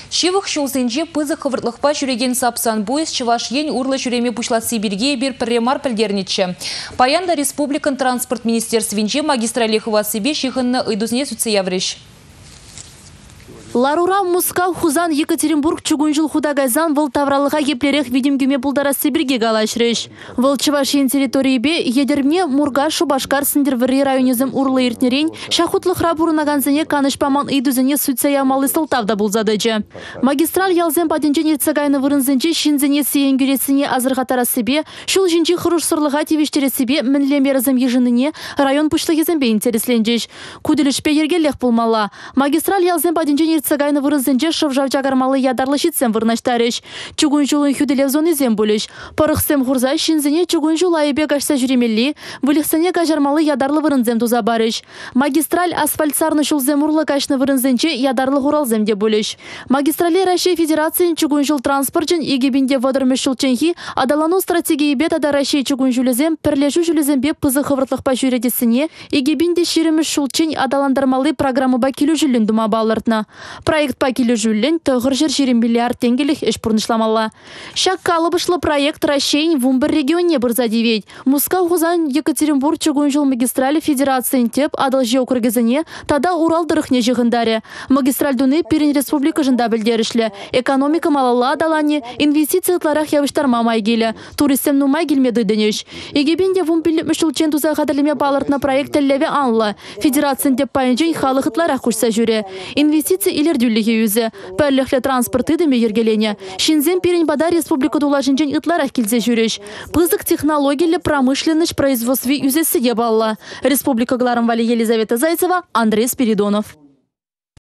Шивых шулсенже пызы хывыртлықпа жүреген сапсан бойыз чываш ен урлы жүреме пушлат Сибирге бір пірремар пілдернетші. Паянда Республикан транспорт министерственже магистралихова себе шихынны ыйдузне сүтсе явреш. Ларура Мускау Хузан Екатеринбург чугунжыл худагайзан выл тавралыға еплерех видимгюме пулдара Сибирге галашреш. Выл чывашен территории бе едерме Мурга Шубашкар сындервери районизм урлы иртнерен шахутлых рабурнаганзене канышпаман ыйдузене сүтсе ямалы сылтавда булзадыжы. Магистраль ялзен паденчен ирцегайны вырынзенче шинзене сиенгюресіне азырғатара себе, шул жинчи хыруш сырлыға тевештере себе мінлемерізім ежыныне район пушлығызембе интересленжеш. Куделішпе ергелех пулмала. Магистраль ялзен паденчен Цыгайны вырызынче шывжав жагармалы ядарлы шитсем вырнаштарыш. Чугун жулын хүделев зонезем бүліш. Парықсем хурза шинзіне чугун жул айыбе гашса жүремелли, вылықсыне гажармалы ядарлы вырынзем туза барыш. Магистраль асфальтсарны шулзем урлы гашны вырынзенче ядарлы хуралземде бүліш. Магистрали Россия Федерациян чугун жул транспортчын егебінде водырмы шулченхи адалану стратегии бет ада Россия чугун жулезем пірлешу жулезембе пызы хывыртлықпа жүредесіне егебінде ширеміш шулчен адаландармалы программы бакилу жүлін дума балыртна. Проект пакелі жүлін тұғыр жер миллиард тенгелік эш пұрнышламала. Шак калыбышлы проект Рашейн вумбір регионе бірза девет. Мускау Хузан Екатеринбург чугун жол магистрали федерациян теп адал жеу кыргызыне тада Урал дырықне жығындаре. Магистраль дуны Перен республика жында білдерішлі. Экономика малала адалане инвестицияларах явыштар мамай келі. Туристем нумай келмеді дөнеш. Егебенде вумбілі мүшілчен туза қадалеме балыртна проект әллеве анлы. Федерациян теп пайынжен халықытларақ күшса жүре. Инвестиция илер дүлігі өзі. Пәрліхлі транспорты дәме ергелене. Шинзен Перен бада республика дулашынчен ытларақ келзе жүреш. Пызык технологиялы промышленность производстве үзесі ебалла. Республика Гларым Вали Елизавета Зайцева, Андрей Спиридонов.